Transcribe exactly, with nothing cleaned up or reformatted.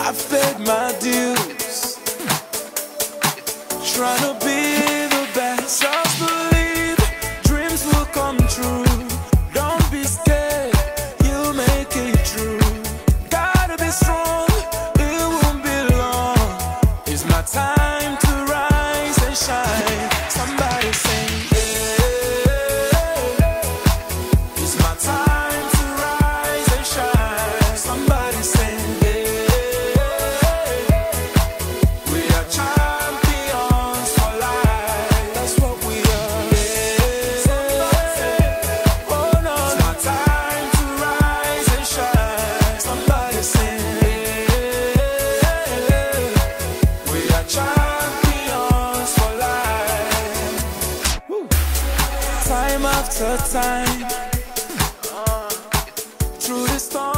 I paid my dues, trying to be the best. Just believe dreams will come true. Don't be scared, you'll make it true. Gotta be strong, it won't be long. It's my time to rise and shine. Somebody sing, yeah. It's my time to rise and shine. Somebody sing, yeah. We are champions for life. That's what we are, yeah. Oh no, it's my time to rise and shine. Somebody sing, yeah. We are champions for life. Woo. Time after time, through the storm.